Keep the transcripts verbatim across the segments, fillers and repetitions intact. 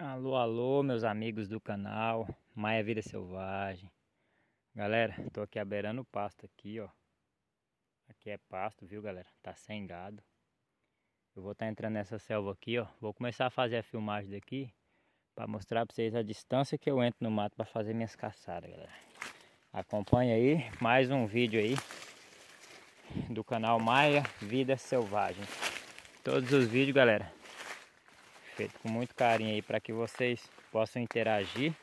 Alô, alô, meus amigos do canal Maia Vida Selvagem. Galera, tô aqui abeirando o pasto aqui, ó. Aqui é pasto, viu, galera? Tá sem gado. Eu vou estar tá entrando nessa selva aqui, ó. Vou começar a fazer a filmagem daqui para mostrar para vocês a distância que eu entro no mato para fazer minhas caçadas, galera. Acompanha aí mais um vídeo aí do canal Maia Vida Selvagem. Todos os vídeos, galera, feito com muito carinho aí para que vocês possam interagir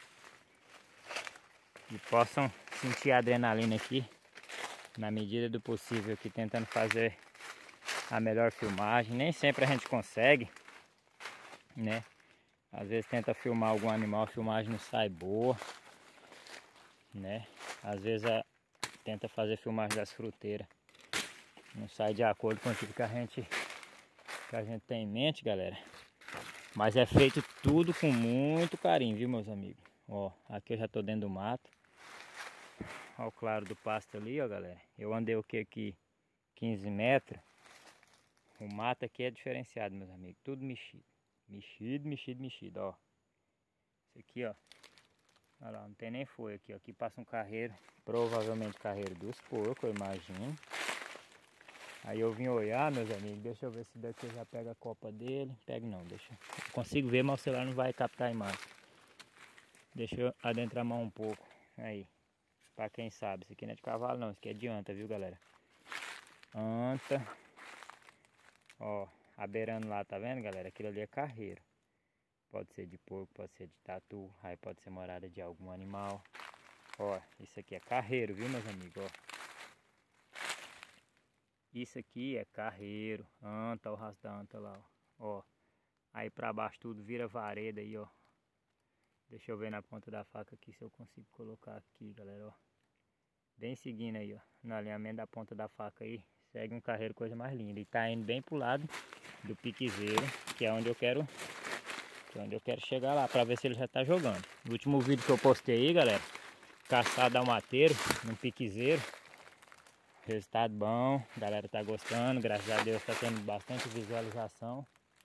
e possam sentir a adrenalina aqui na medida do possível, aqui tentando fazer a melhor filmagem. Nem sempre a gente consegue, né? Às vezes tenta filmar algum animal, a filmagem não sai boa, né? Às vezes a, tenta fazer filmagem das fruteiras, não sai de acordo com aquilo que a gente que a gente tem em mente, galera. Mas é feito tudo com muito carinho, viu, meus amigos? Ó, aqui eu já tô dentro do mato. Ó o claro do pasto ali, ó, galera. Eu andei o que aqui? quinze metros. O mato aqui é diferenciado, meus amigos. Tudo mexido. Mexido, mexido, mexido, ó. Isso aqui, ó. Olha lá, não tem nem folha aqui, ó. Aqui passa um carreiro. Provavelmente carreiro dos porcos, eu imagino. Aí eu vim olhar, meus amigos. Deixa eu ver se daqui eu já pego a copa dele. Pego não, deixa. Eu consigo ver, mas o celular não vai captar a imagem. Deixa eu adentrar a mão um pouco. Aí. Pra quem sabe, isso aqui não é de cavalo não, isso aqui é de anta, viu, galera? Anta. Ó, abeirando lá, tá vendo, galera? Aquilo ali é carreiro. Pode ser de porco, pode ser de tatu, aí pode ser morada de algum animal. Ó, isso aqui é carreiro, viu, meus amigos? Ó. Isso aqui é carreiro, anta, o rastro da anta lá, ó. Ó. Aí pra baixo tudo vira vareda aí, ó. Deixa eu ver na ponta da faca aqui se eu consigo colocar aqui, galera, ó. Bem seguindo aí, ó. No alinhamento da ponta da faca aí. Segue um carreiro, coisa mais linda. E tá indo bem pro lado do piquezeiro, que é onde eu quero... Que é onde eu quero chegar lá, pra ver se ele já tá jogando. No último vídeo que eu postei aí, galera, caçada ao mateiro, no piquezeiro. Resultado bom, a galera tá gostando. Graças a Deus tá tendo bastante visualização.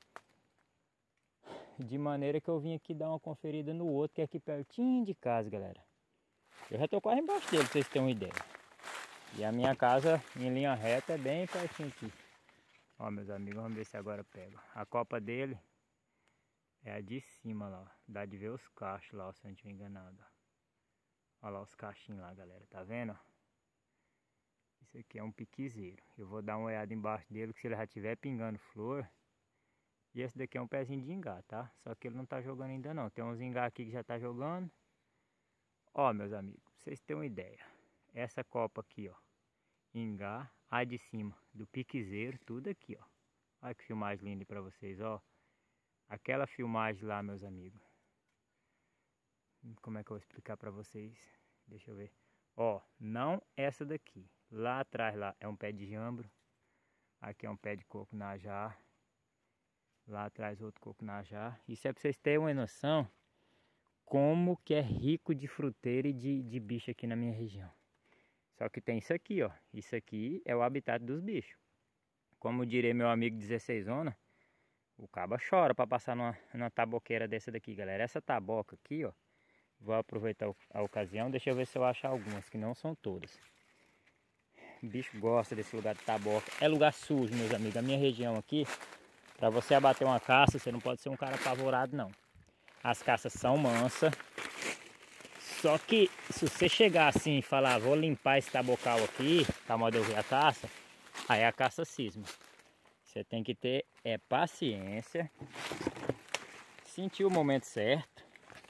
De maneira que eu vim aqui dar uma conferida no outro, que é aqui pertinho de casa, galera. Eu já tô quase embaixo dele, pra vocês terem uma ideia. E a minha casa, em linha reta, é bem pertinho aqui. Ó, meus amigos, vamos ver se agora pega. A copa dele é a de cima lá, ó. Dá de ver os cachos lá, ó, se eu não estiver enganado. Ó lá os cachinhos lá, galera, tá vendo? Isso aqui é um piquezeiro. Eu vou dar uma olhada embaixo dele, que se ele já estiver pingando flor... E esse daqui é um pezinho de ingá, tá? Só que ele não tá jogando ainda não. Tem uns ingá aqui que já tá jogando. Ó, meus amigos, pra vocês terem uma ideia. Essa copa aqui, ó. Ingá, a de cima do piquezeiro, tudo aqui, ó. Olha que filmagem linda pra vocês, ó. Aquela filmagem lá, meus amigos. Como é que eu vou explicar pra vocês? Deixa eu ver. Ó, não essa daqui. Lá atrás, lá, é um pé de jambro. Aqui é um pé de coco najá. Lá atrás outro coco najá. Isso é pra vocês terem uma noção como que é rico de fruteira e de, de bicho aqui na minha região. Só que tem isso aqui, ó. Isso aqui é o habitat dos bichos. Como diria meu amigo dezesseis zona, o caba chora para passar numa, numa taboqueira dessa daqui, galera. Essa taboca aqui, ó. Vou aproveitar a ocasião. Deixa eu ver se eu acho algumas, que não são todas. O bicho gosta desse lugar de taboca. É lugar sujo, meus amigos. A minha região aqui... Para você abater uma caça, você não pode ser um cara apavorado, não. As caças são mansas. Só que se você chegar assim e falar, vou limpar esse tabocal aqui, para modo eu ver a caça, aí a caça cisma. Você tem que ter é, paciência, sentir o momento certo.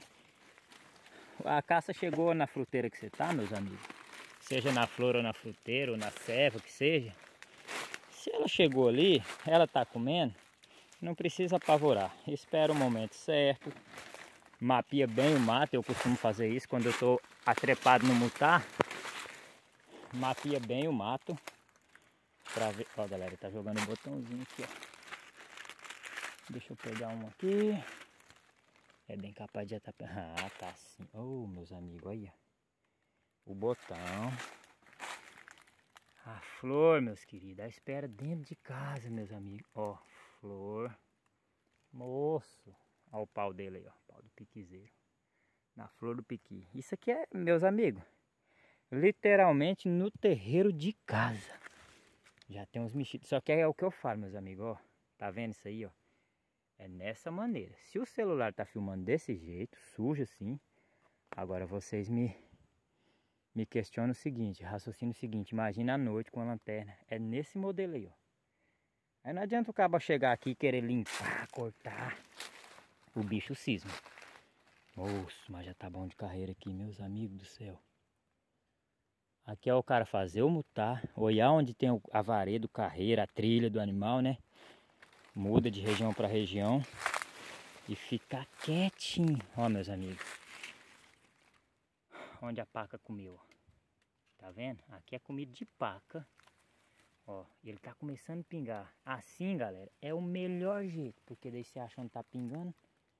A caça chegou na fruteira que você tá, meus amigos. Seja na flor ou na fruteira ou na serva, que seja. Se ela chegou ali, ela tá comendo. Não precisa apavorar, espera o momento certo, mapia bem o mato. Eu costumo fazer isso quando eu estou atrepado no mutar. Mapia bem o mato pra ver. Ó, galera, tá jogando um botãozinho aqui, ó. Deixa eu pegar um aqui. É bem capaz de atrapalhar. Ah, tá sim. Oh, meus amigos, olha o botão. A flor, meus queridos, a espera dentro de casa, meus amigos. Ó, flor. Moço, Olha o pau dele aí, ó. Pau do piquizeiro. Na flor do piqui. Isso aqui é, meus amigos, literalmente no terreiro de casa. Já tem uns mexidos. Só que é o que eu falo, meus amigos, ó. Tá vendo isso aí, ó? É nessa maneira. Se o celular tá filmando desse jeito, sujo assim, agora vocês me, me questionam o seguinte, raciocínio o seguinte, imagina à noite com a lanterna. É nesse modelo aí, ó. Aí não adianta o cabo chegar aqui e querer limpar, cortar. O bicho cisma. Nossa, mas já tá bom de carreira aqui, meus amigos do céu. Aqui é o cara fazer o mutar, olhar onde tem a vareda, o carreiro, a trilha do animal, né? Muda de região para região e ficar quietinho. Ó, meus amigos. Onde a paca comeu. Tá vendo? Aqui é comida de paca. Ó, ele tá começando a pingar. Assim, galera, é o melhor jeito. Porque daí você acha onde tá pingando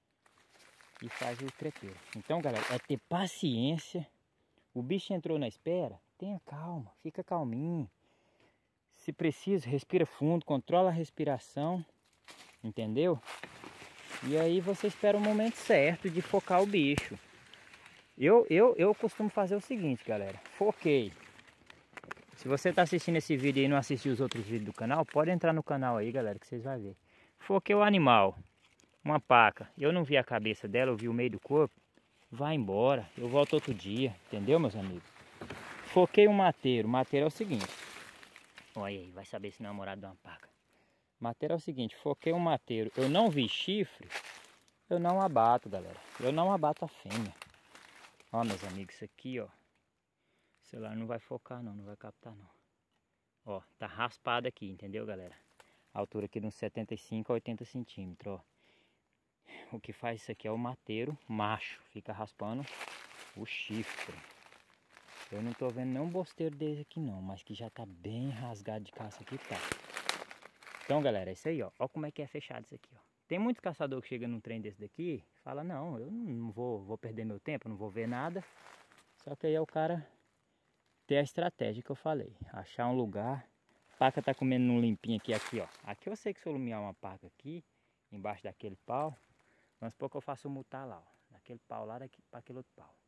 e faz o trepeiro. Então, galera, é ter paciência. O bicho entrou na espera. Tenha calma, fica calminho. Se precisa, respira fundo, controla a respiração. Entendeu? E aí você espera o momento certo de focar o bicho. Eu, eu, eu costumo fazer o seguinte, galera. Foquei. Se você está assistindo esse vídeo e não assistiu os outros vídeos do canal, pode entrar no canal aí, galera, que vocês vão ver. Foquei o animal. Uma paca. Eu não vi a cabeça dela, eu vi o meio do corpo. Vai embora. Eu volto outro dia. Entendeu, meus amigos? Foquei um mateiro. O mateiro é o seguinte. Olha aí, vai saber se não é namorado de uma paca. Mateiro é o seguinte, foquei um mateiro, eu não vi chifre, eu não abato, galera. Eu não abato a fêmea. Ó, meus amigos, isso aqui, ó. O celular não vai focar não, não vai captar não. Ó, tá raspado aqui, entendeu, galera? A altura aqui de uns setenta e cinco a oitenta centímetros, ó. O que faz isso aqui é o mateiro macho, fica raspando o chifre. Eu não tô vendo nenhum bosteiro desse aqui não, mas que já tá bem rasgado de caça aqui, tá. Então, galera, é isso aí, ó. Ó como é que é fechado isso aqui, ó. Tem muitos caçadores que chegam num trem desse daqui, fala, não, eu não vou, vou perder meu tempo, não vou ver nada. Só que aí é o cara ter a estratégia que eu falei. Achar um lugar. A paca tá comendo num limpinho aqui, aqui, ó. Aqui eu sei que se eu lumiar uma paca aqui, embaixo daquele pau, vamos supor que eu faço o mutar lá, ó. Daquele pau lá, daqui para aquele outro pau.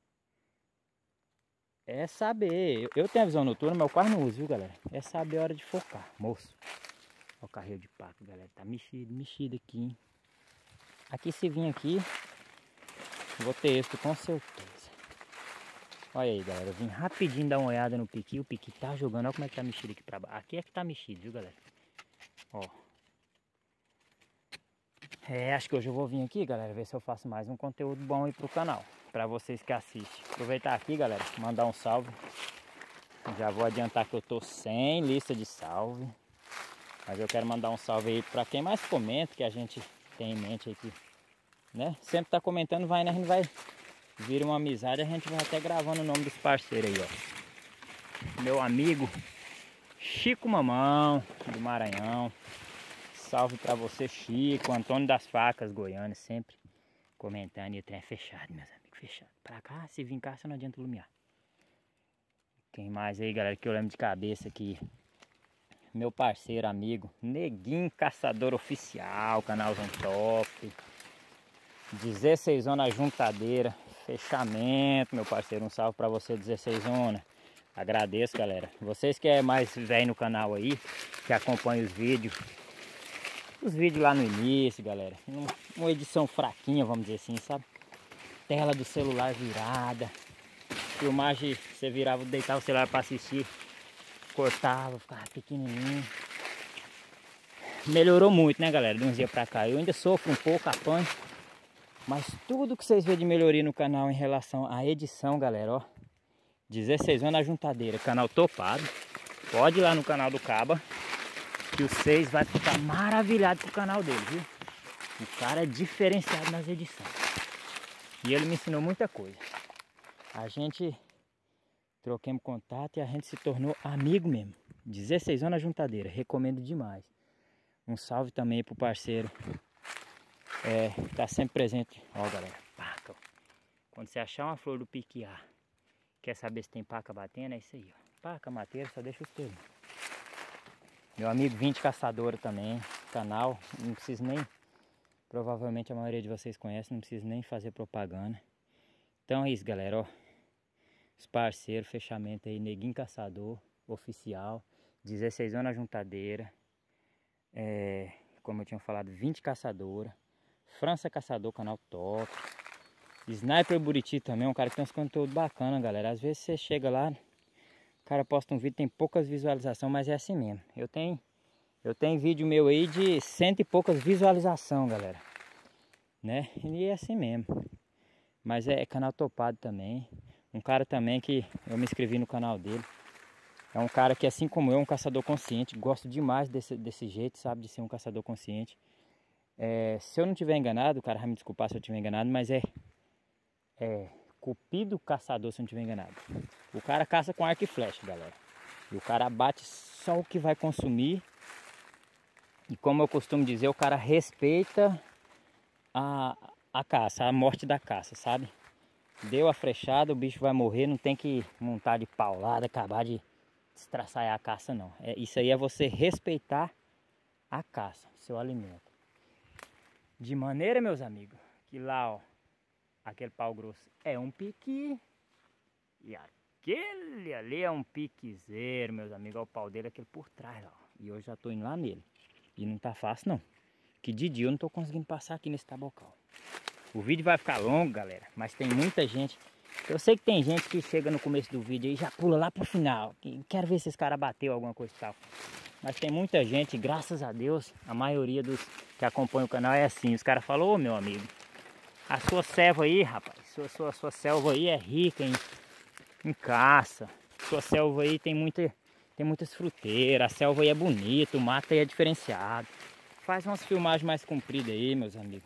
É saber. Eu, eu tenho a visão noturna, mas eu quase não uso, viu, galera? É saber a hora de focar, moço. Olha o carreiro de paca, galera. Tá mexido, mexido aqui, hein? Aqui se vir aqui, vou ter êxito com certeza. Olha aí, galera. Eu vim rapidinho dar uma olhada no piqui. O piqui tá jogando. Olha como é que tá mexido aqui pra baixo. Aqui é que tá mexido, viu, galera? Ó. É, acho que hoje eu vou vir aqui, galera, ver se eu faço mais um conteúdo bom aí pro canal. Pra vocês que assistem. Aproveitar aqui, galera, mandar um salve. Já vou adiantar que eu tô sem lista de salve. Mas eu quero mandar um salve aí para quem mais comenta, que a gente tem em mente aqui, né? Sempre tá comentando, vai, né? A gente vai vir uma amizade, a gente vai até gravando o nome dos parceiros aí, ó. Meu amigo Chico Mamão, do Maranhão. Salve para você, Chico. Antônio das Facas, Goiânia, sempre comentando. E o trem é fechado, meus amigos, fechado. Pra cá, se vir cá, só não adianta iluminar. Quem mais aí, galera, que eu lembro de cabeça aqui? Meu parceiro, amigo, Neguinho Caçador Oficial, canalzão top. dezesseis zona juntadeira, fechamento, meu parceiro. Um salve pra você, dezesseis zona. Agradeço, galera. Vocês que é mais velho no canal aí, que acompanham os vídeos. Os vídeos lá no início, galera. Uma edição fraquinha, vamos dizer assim, sabe? Tela do celular virada. Filmagem, você virava, deitava o celular pra assistir. Cortava, ficava pequenininho. Melhorou muito, né, galera? De uns dias pra cá. Eu ainda sofro um pouco, apanho. Mas tudo que vocês vêem de melhoria no canal em relação à edição, galera, ó. dezesseis anos na juntadeira, canal topado. Pode ir lá no canal do Caba, que vocês vão ficar maravilhados com o canal dele, viu? O cara é diferenciado nas edições. E ele me ensinou muita coisa. A gente... troquemos contato e a gente se tornou amigo mesmo. dezesseis anos na juntadeira, recomendo demais. Um salve também pro parceiro. É, tá sempre presente. Ó, galera, paca. Ó. Quando você achar uma flor do piquiá, quer saber se tem paca batendo, é isso aí, ó. Paca, mateira, só deixa os termos. Meu amigo vinte Caçadora também, canal, não preciso nem Provavelmente a maioria de vocês conhece, não preciso nem fazer propaganda. Então é isso, galera, ó. Os parceiros, fechamento aí, Neguinho Caçador, oficial. dezesseis anos na juntadeira. É, como eu tinha falado, vinte caçadora. França Caçador, canal top. Sniper Buriti também, um cara que tem uns conteúdos bacanas, galera. Às vezes você chega lá, o cara posta um vídeo, tem poucas visualizações, mas é assim mesmo. Eu tenho, eu tenho vídeo meu aí de cento e poucas visualizações, galera. Né? E é assim mesmo. Mas é canal topado também. Um cara também que eu me inscrevi no canal dele. É um cara que, assim como eu, é um caçador consciente. Gosto demais desse, desse jeito, sabe? De ser um caçador consciente. É, se eu não tiver enganado, o cara vai me desculpar se eu estiver enganado, mas é... É... Cupido Caçador, se eu não estiver enganado. O cara caça com arco e flecha, galera. E o cara bate só o que vai consumir. E como eu costumo dizer, o cara respeita a, a caça, a morte da caça, sabe? Deu a flechada, o bicho vai morrer, não tem que montar de paulada, acabar de destraçar a caça, não. É, isso aí é você respeitar a caça, seu alimento. De maneira, meus amigos, que lá, ó, aquele pau grosso é um piqui e aquele ali é um piquezeiro, meus amigos. Olha o pau dele, aquele por trás lá, ó. E eu já tô indo lá nele. E não tá fácil, não. Que de dia eu não tô conseguindo passar aqui nesse tabocal. O vídeo vai ficar longo, galera, mas tem muita gente. Eu sei que tem gente que chega no começo do vídeo e já pula lá pro final. Quero ver se esse cara bateu alguma coisa e tal. Mas tem muita gente, graças a Deus, a maioria dos que acompanham o canal é assim. Os caras falam, ô meu amigo, a sua selva aí, rapaz, sua, sua, sua selva aí é rica em, em caça. Sua selva aí tem, muita, tem muitas fruteiras, a selva aí é bonita, o mato aí é diferenciado. Faz umas filmagens mais compridas aí, meus amigos.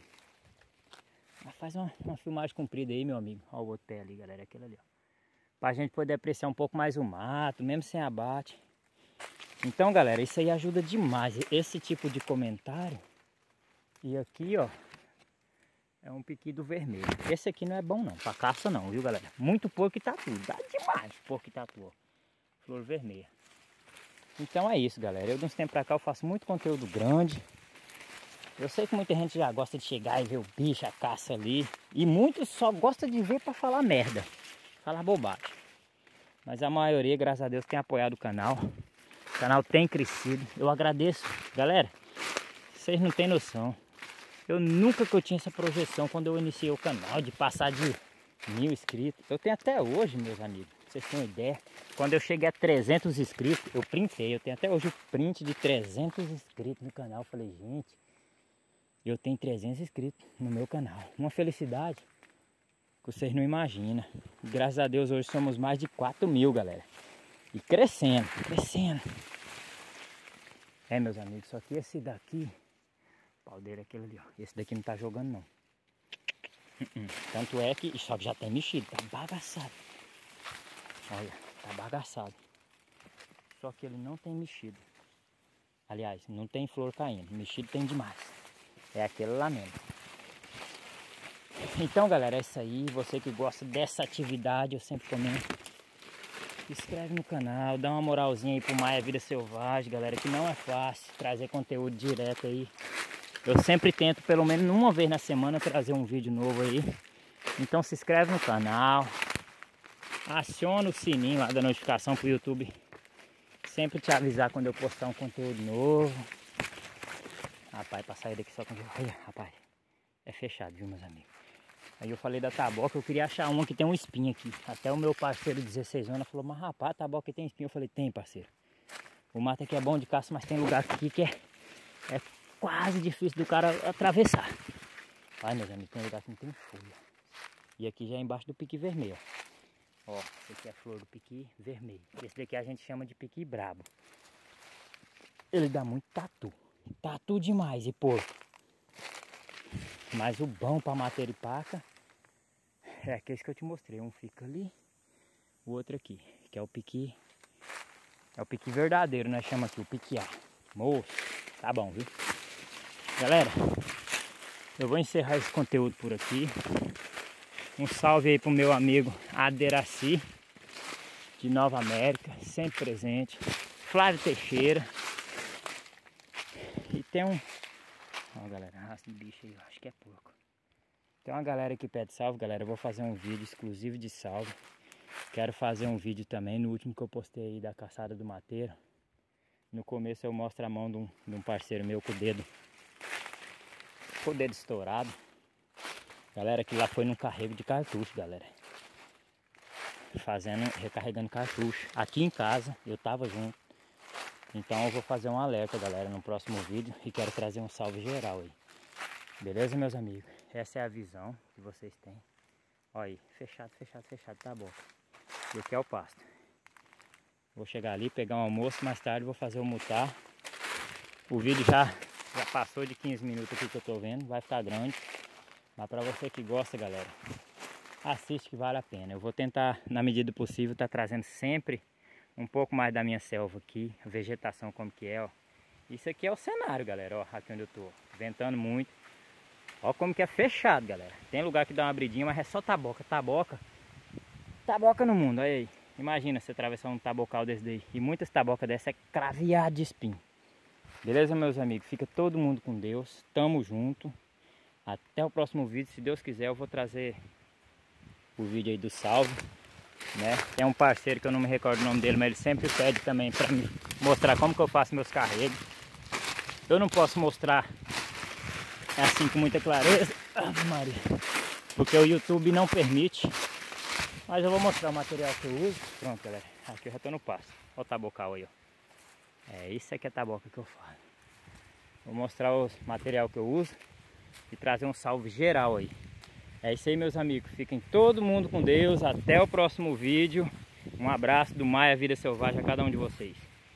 Faz uma, uma filmagem comprida aí, meu amigo. Olha o outro pé ali, galera, aquele ali, ó. Pra gente poder apreciar um pouco mais o mato, mesmo sem abate. Então, galera, isso aí ajuda demais. Esse tipo de comentário. E aqui, ó, é um piquido vermelho. Esse aqui não é bom não, pra caça não, viu, galera? Muito porco e tatu, dá demais porco e tatu, ó. Flor vermelha. Então é isso, galera. Eu de uns tempos pra cá eu faço muito conteúdo grande. Eu sei que muita gente já gosta de chegar e ver o bicho, a caça ali. E muitos só gostam de ver pra falar merda. Falar bobagem. Mas a maioria, graças a Deus, tem apoiado o canal. O canal tem crescido. Eu agradeço. Galera, vocês não têm noção. Eu nunca que eu tinha essa projeção quando eu iniciei o canal. De passar de mil inscritos. Eu tenho até hoje, meus amigos. Pra vocês terem uma ideia. Quando eu cheguei a trezentos inscritos, eu printei. Eu tenho até hoje o print de trezentos inscritos no canal. Eu falei, gente... Eu tenho trezentos inscritos no meu canal. Uma felicidade que vocês não imaginam. Graças a Deus hoje somos mais de quatro mil, galera. E crescendo, crescendo. É, meus amigos, só que esse daqui... O pau dele é aquele ali, ó. Esse daqui não tá jogando, não. Uh -uh. Tanto é que... Só que já tem mexido, tá bagaçado. Olha, tá bagaçado. Só que ele não tem mexido. Aliás, não tem flor caindo. Mexido tem demais. É aquele lá mesmo. Então, galera, é isso aí. Você que gosta dessa atividade, eu sempre comento. Se inscreve no canal, dá uma moralzinha aí pro Maia Vida Selvagem, galera, que não é fácil trazer conteúdo direto aí. Eu sempre tento, pelo menos uma vez na semana, trazer um vídeo novo aí. Então se inscreve no canal. Aciona o sininho lá da notificação pro YouTube sempre te avisar quando eu postar um conteúdo novo. Rapaz, pra sair daqui só com... Olha, rapaz, é fechado, viu, meus amigos? Aí eu falei da taboca, eu queria achar uma que tem um espinho aqui. Até o meu parceiro de dezesseis anos falou, mas rapaz, a taboca tem espinho. Eu falei, tem, parceiro. O mato aqui é bom de caça, mas tem lugar aqui que é, é quase difícil do cara atravessar. Ai, meus amigos, tem lugar que não tem folha. E aqui já é embaixo do piqui vermelho. Ó, esse aqui é a flor do piqui vermelho. Esse daqui a gente chama de piqui brabo. Ele dá muito tatu. Tatu demais e porco. Mas o bom para materipaca é aquele que eu te mostrei. Um fica ali, o outro aqui, que é o piqui. É o piqui verdadeiro, nós chamamos aqui, o piquiá. Moço, tá bom, viu? Galera, eu vou encerrar esse conteúdo por aqui. Um salve aí pro meu amigo Aderaci, de Nova América, sempre presente. Flávio Teixeira. E tem um... Ó, galera, raça de bicho aí, eu acho que é porco. Tem uma galera que pede salve, galera. Eu vou fazer um vídeo exclusivo de salve. Quero fazer um vídeo também, no último que eu postei aí da caçada do mateiro. No começo eu mostro a mão de um, de um parceiro meu com o dedo, com o dedo estourado. Galera, que lá foi num carrego de cartucho, galera. Fazendo, recarregando cartucho. Aqui em casa, eu tava junto. Então eu vou fazer um alerta, galera, no próximo vídeo. E quero trazer um salve geral aí. Beleza, meus amigos? Essa é a visão que vocês têm. Olha aí, fechado, fechado, fechado, tá bom. E aqui é o pasto. Vou chegar ali, pegar um almoço, mais tarde vou fazer o mutar. O vídeo já, já passou de quinze minutos aqui que eu tô vendo, vai ficar grande. Mas pra você que gosta, galera, assiste que vale a pena. Eu vou tentar, na medida do possível, tá trazendo sempre um pouco mais da minha selva aqui, a vegetação como que é, ó. Isso aqui é o cenário, galera, ó, aqui onde eu tô, ventando muito. Ó como que é fechado, galera. Tem lugar que dá uma abridinha, mas é só taboca, taboca. Taboca no mundo, olha aí. Imagina você atravessar um tabocal desse daí. E muitas tabocas dessa é craveado de espinho. Beleza, meus amigos? Fica todo mundo com Deus. Tamo junto. Até o próximo vídeo. Se Deus quiser, eu vou trazer o vídeo aí do salve, né? Tem um parceiro que eu não me recordo o nome dele, mas ele sempre pede também pra me mostrar como que eu faço meus carregos. Eu não posso mostrar assim com muita clareza, Ave Maria, porque o YouTube não permite. Mas eu vou mostrar o material que eu uso. Pronto, galera, aqui eu já tô no pasto. Olha o tabocal aí, ó. É isso aqui é a taboca que eu faço. Vou mostrar o material que eu uso e trazer um salve geral aí. É isso aí, meus amigos, fiquem todo mundo com Deus. Até o próximo vídeo. Um abraço do Maia Vida Selvagem a cada um de vocês.